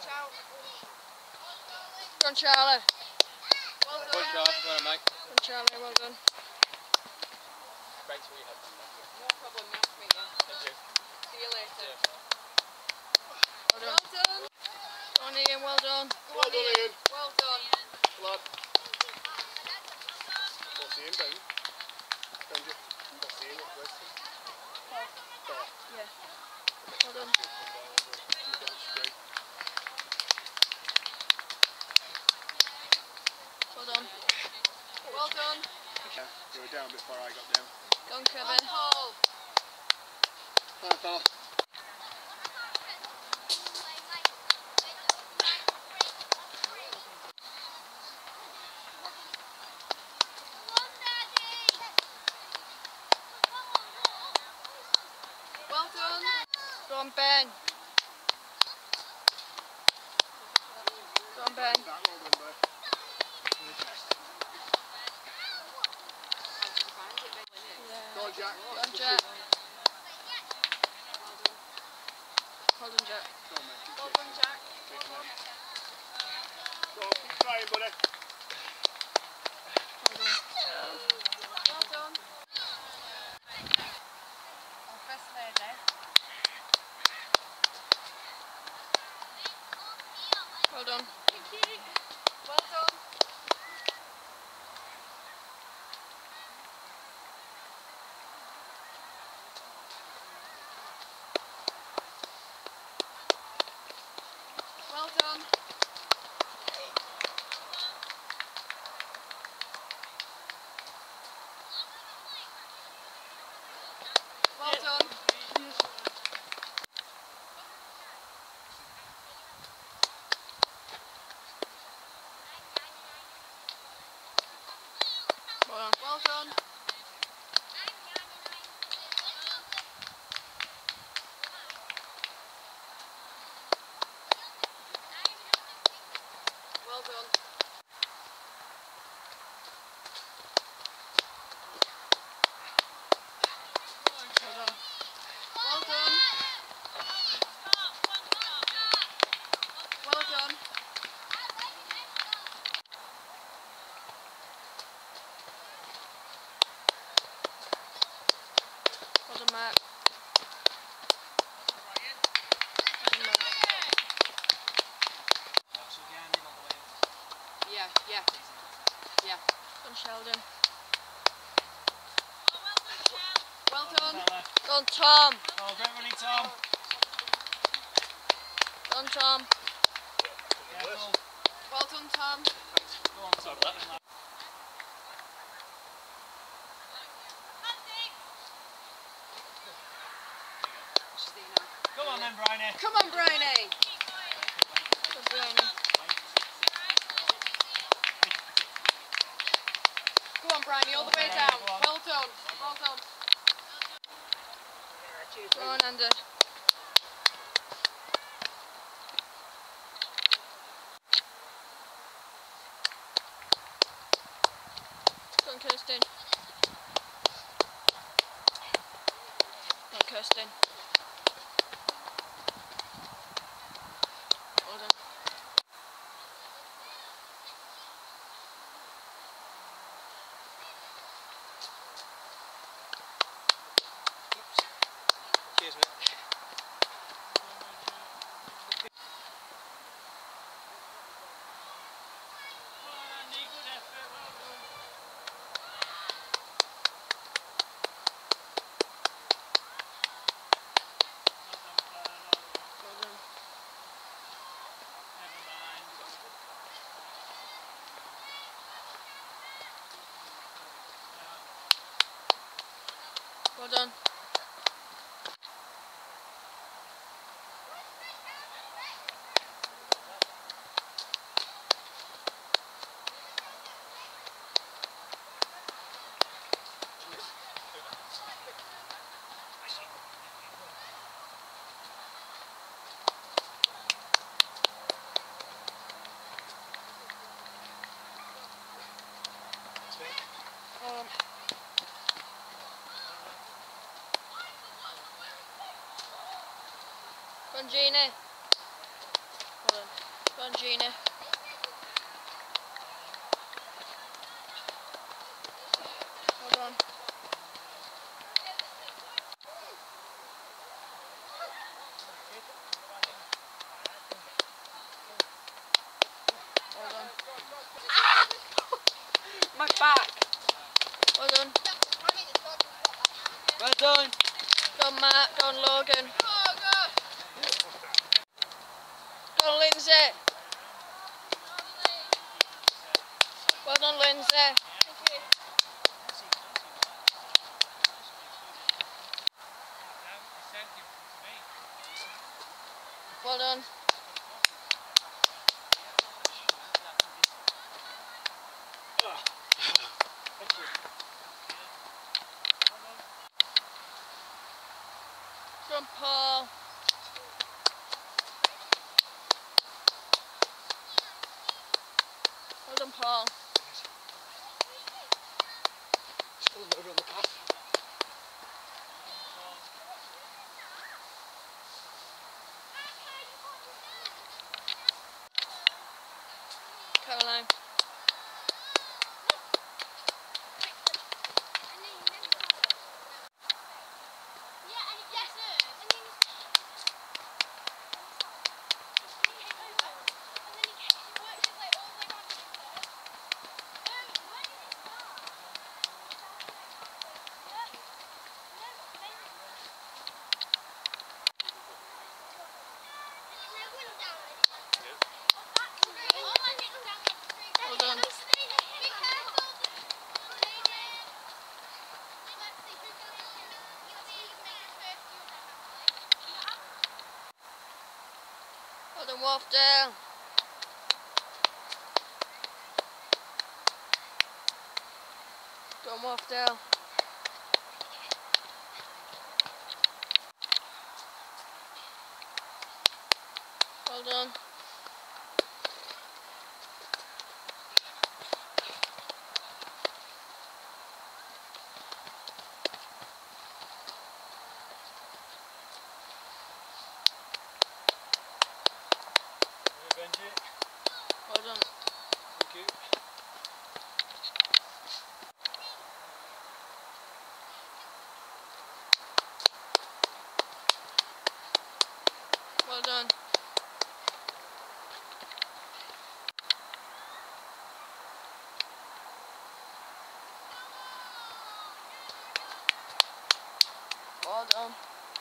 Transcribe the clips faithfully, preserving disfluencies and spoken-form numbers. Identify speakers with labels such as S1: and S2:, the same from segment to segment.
S1: Shout.
S2: Go on, Charlie.
S1: Well done,
S3: Good job,
S1: Charlie.
S3: well done, mate.
S2: Go on, Charlie, well done.
S3: Great to have you.
S1: No problem, nice to meet you.
S3: Thank you.
S1: See you later.
S3: Yeah.
S2: Well done.
S1: Well done.
S2: Go on, Ian, well done.
S1: Go on, Ian. Well done.
S4: Lad. What's Ian doing? Benji. What's Ian? What's Weston? Paul.
S2: Yeah. Well done. Well done.
S1: Well done.
S4: Yeah, you were down before I got down.
S2: Go on,
S1: Come on,
S2: Kevin.
S1: Paul.
S4: Hi, Paul.
S1: Well done.
S2: Go on, Ben. Go on, Ben.
S4: That well done, bud.
S2: Yeah.
S4: Go on, Jack.
S2: Go on, Jack. Well done, Jack.
S4: Go on, mate. Keep
S1: Well
S4: kicking.
S1: done, Jack.
S4: Kicking on. Go on, keep trying, buddy.
S2: Well done.
S1: Well done. Our first lady.
S2: Well done.
S1: Thank you. Well done. Well done. Well done.
S2: Well done.
S1: Well done. Well done.
S2: Well done.
S1: Well done. Well done.
S2: Well done, Mark. Well done, Mark.
S1: Yeah, yeah, yeah.
S2: Go on, Sheldon.
S1: Well done.
S2: Go on, Tom.
S3: Oh, great running, Tom.
S2: Go on, Tom.
S3: Careful.
S1: Well done, Tom.
S3: Go on, Tom. Come on then, Bryony.
S1: Come on, Bryony.
S2: Good Bryony.
S1: Go on, Bryony, all the way down. Well done. Well done.
S2: Go on, Andy. Go on, Kirsten. Go on, Kirsten. Well done.
S3: Cheers, mate.
S2: Well done. Well done. Um, Go on, Jeannie. Hold on. Gina. Well done. Well done.
S1: My back.
S2: Well done.
S3: Well done.
S2: Go on, Matt. Go on, Logan.
S1: Oh, God.
S2: Go on, Lindsay. Well done, Lindsay. Well done. Go on, Paul. Well done, Paul.
S4: Still another on the path.
S2: Caroline. Well done. Well done, Wharfdale. Go on, Wharfdale. Well done.
S3: Benji.
S2: Well done.
S3: Thank you.
S2: Well done. Well done.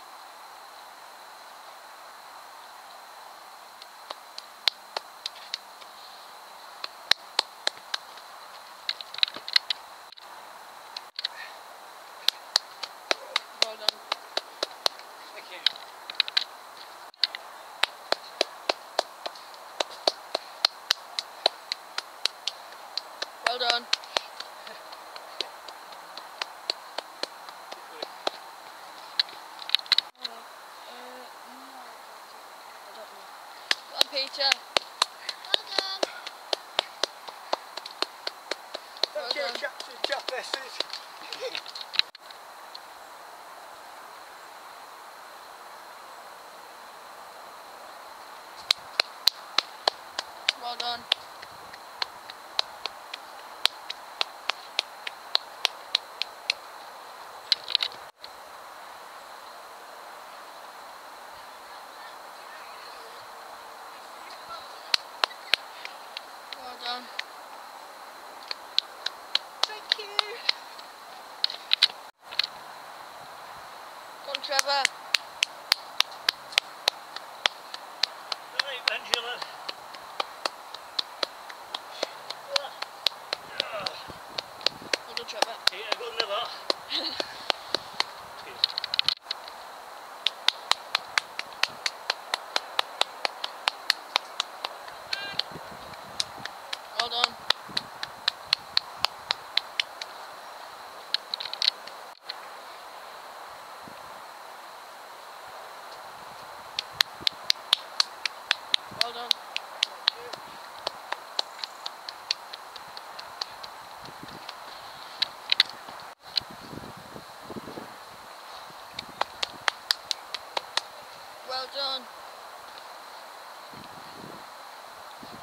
S2: Well done.
S3: Thank you.
S2: Well done. Go on, Peter. Well
S4: Okay,
S2: done.
S4: chap, chap, this is.
S2: Well done. Well done.
S1: Thank you.
S2: Go on, Trevor.
S3: Right, Angela.
S2: Well done, Trevor.
S3: Here, good liver.
S2: Well done. Well done. Well done.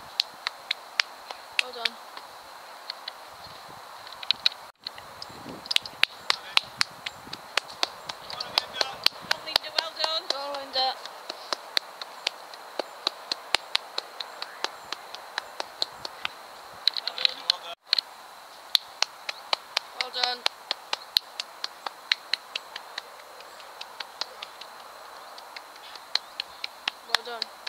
S2: done.